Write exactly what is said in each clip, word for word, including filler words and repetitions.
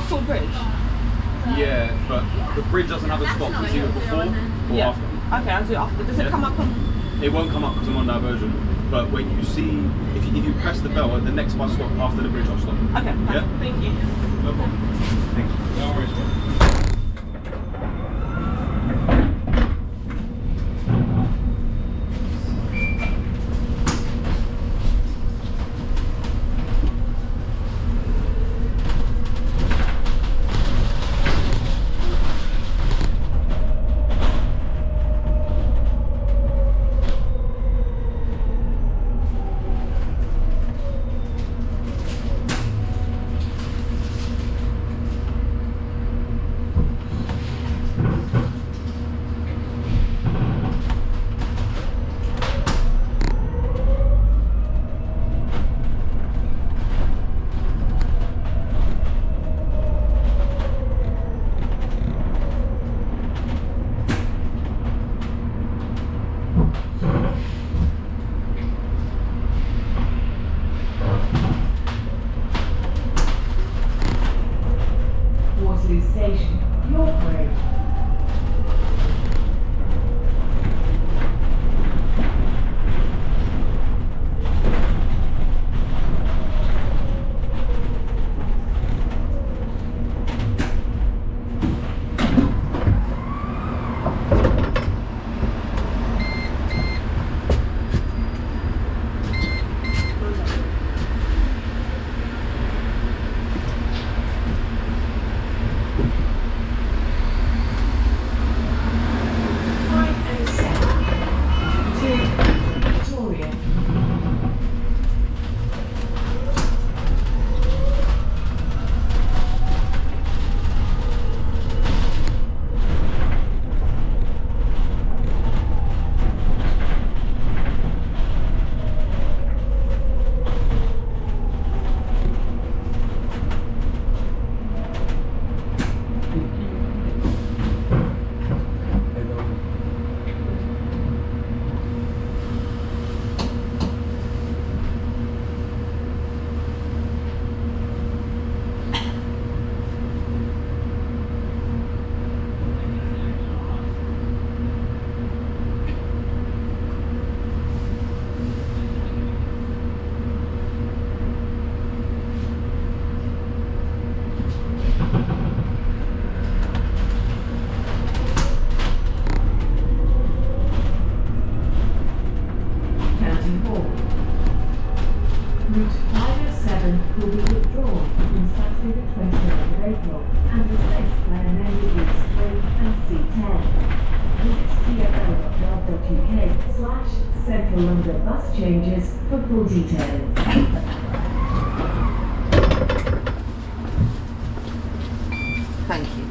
full bridge? Yeah, but the bridge doesn't have a stop. It's either before or yeah. after. Okay, I'll do it after. Does yeah. it come up on? It won't come up because I'm on diversion. But when you see, if you, if you press the bell at the next bus stop after the bridge, I'll stop. Okay, yeah. Thank you. No problem. Thank you. No worries, bro. Waterloo Station, York Road. Route five oh seven will be withdrawn on Saturday the twenty-ninth of April and replaced by amenities three and C ten. Visit T F L dot gov dot U K slash Central London bus changes for full details. Thank you.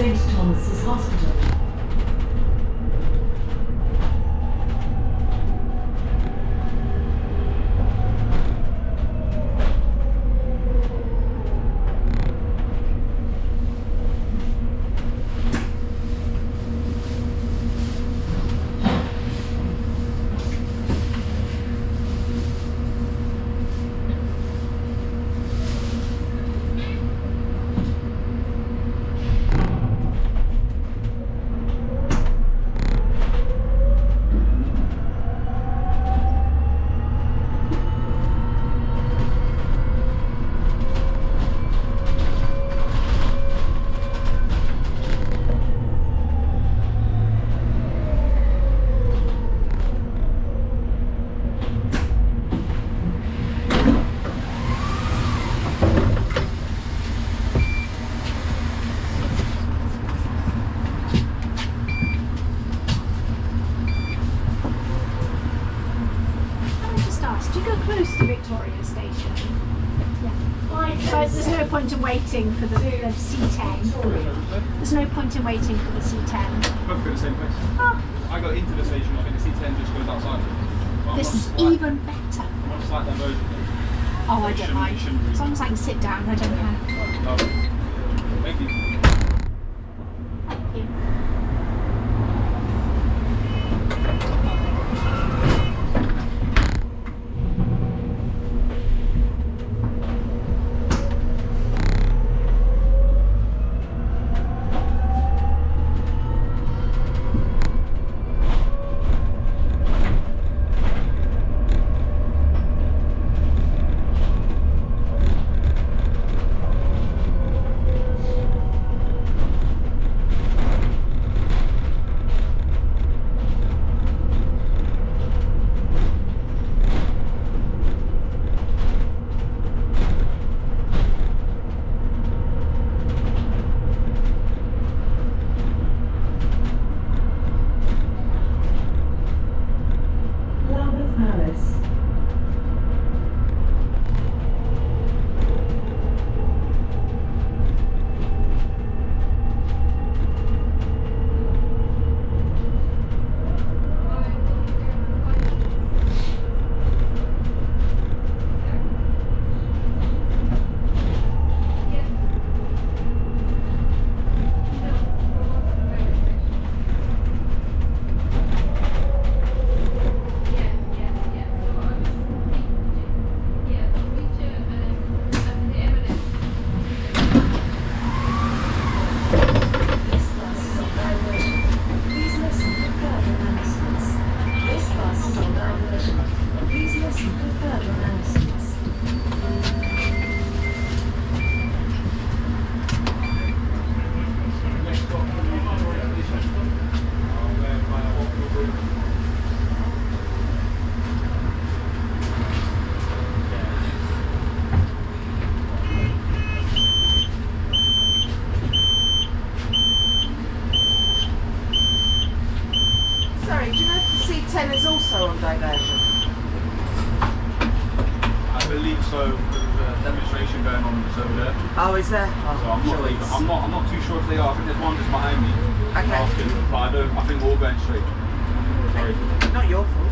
Saint Thomas's Hospital. Point in waiting for the, the C ten. There's no point in waiting for the C ten. Both go to the same place. Oh. I got into the station, I think the C ten just goes outside. But This is slight, even better. I'm on a slight diversion though. Oh, I don't mind. As long as I can sit down, I don't care. Oh. Thank you. Thank you. Also on diversion. I believe so. There's a demonstration going on just over there. Oh, is there? Oh, so I'm not, sure even, I'm not. I'm not too sure if they are. I think there's one just behind me. Okay. Asking, but I don't. I think we're all going straight. Sorry. Not your fault.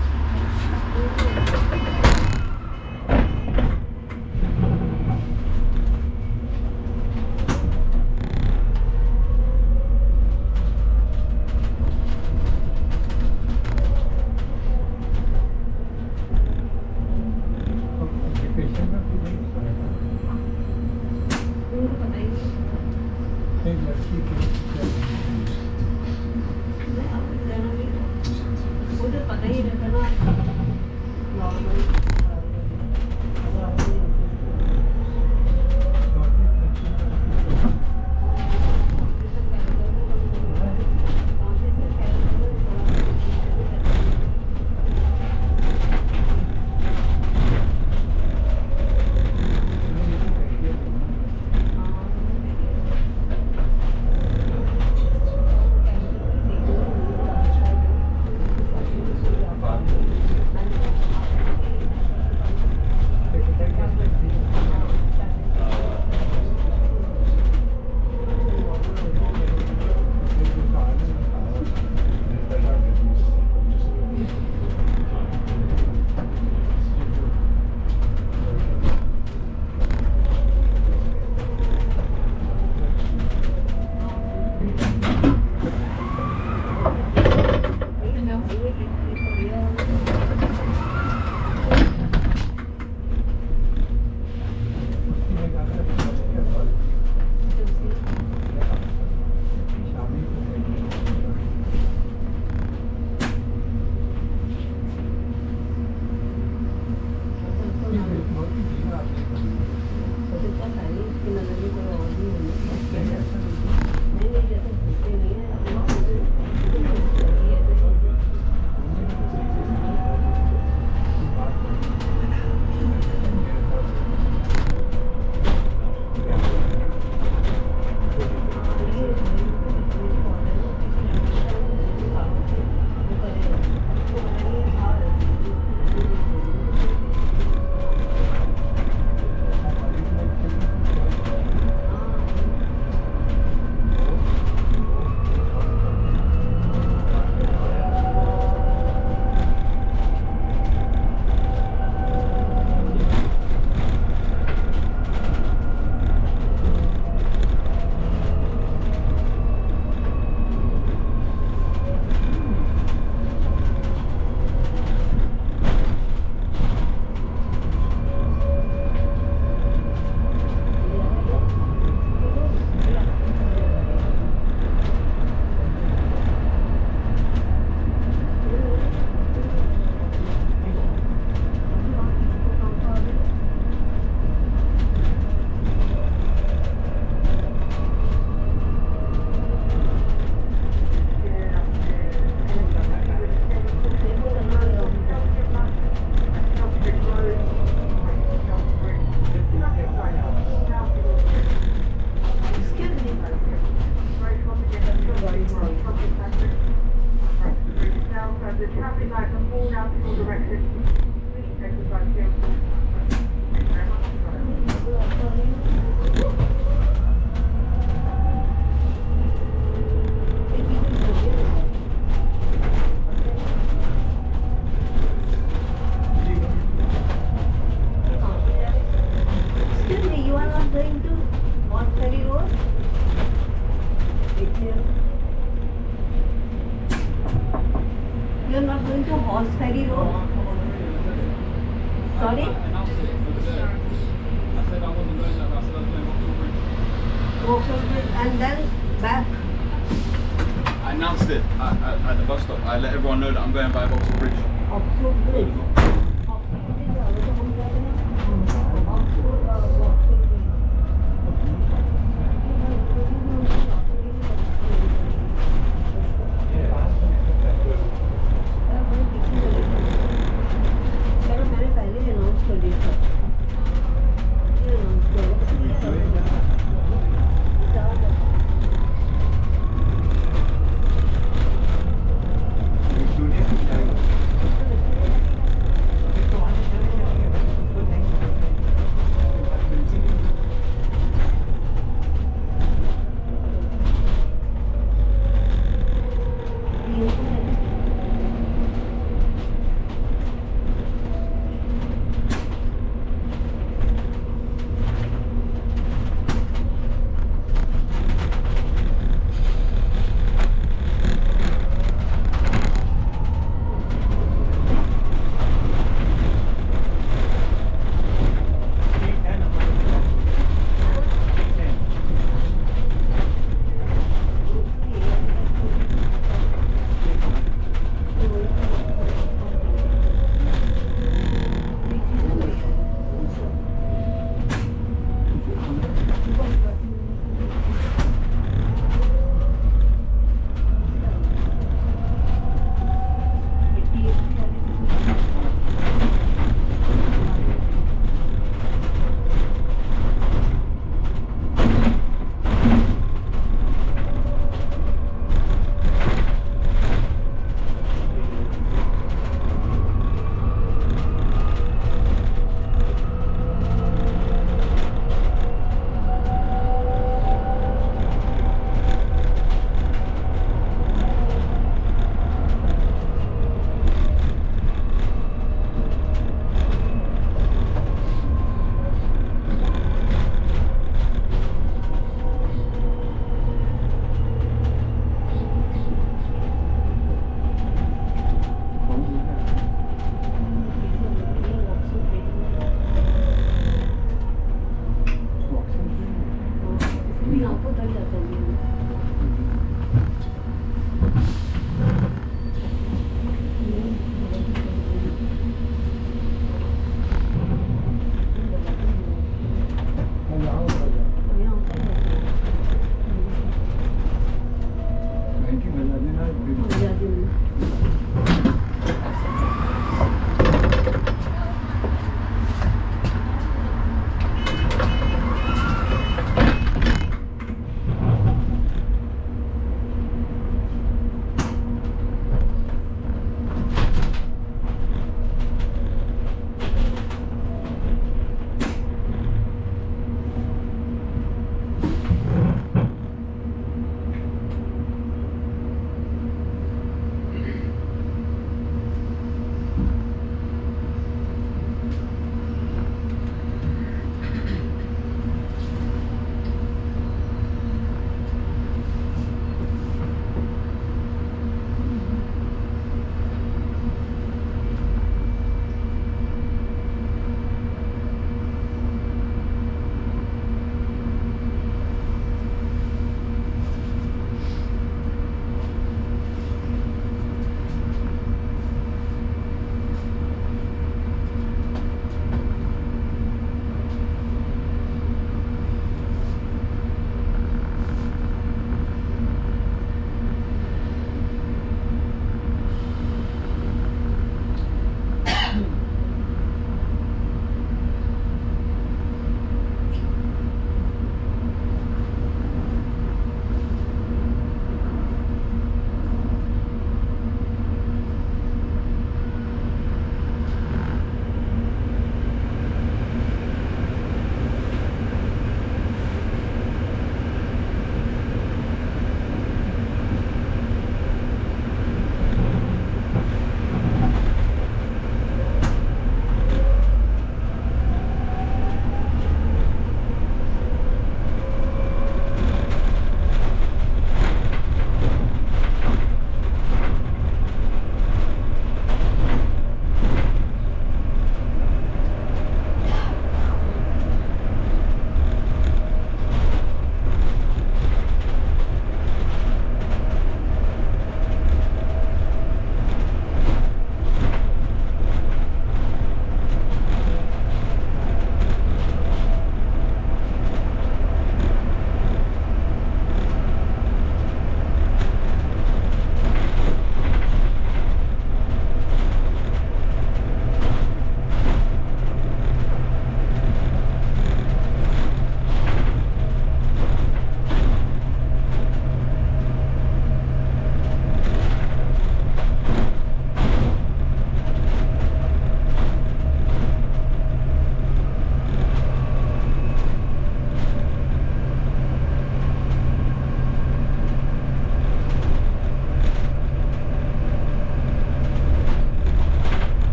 practical directions. Please exercise carefully. Thank you very much. Excuse me, you are not going to Horse Ferry Road? You are not going to Horse Ferry Road? Sorry? Waterloo Bridge and then back. I announced it at, at, at the bus stop. I let everyone know that I'm going by Waterloo Bridge. Oxford Bridge. मैंने पहले announce कर दिया था ये announce करो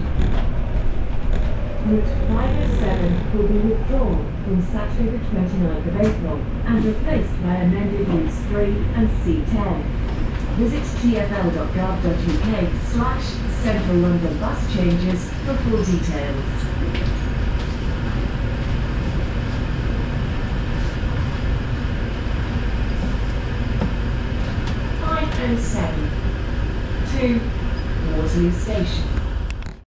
Route five oh seven will be withdrawn from Saturday the twenty-ninth of April and replaced by amended routes three and C ten. Visit tfl.gov.uk slash Central London bus changes for full details. five oh seven to Waterloo Station.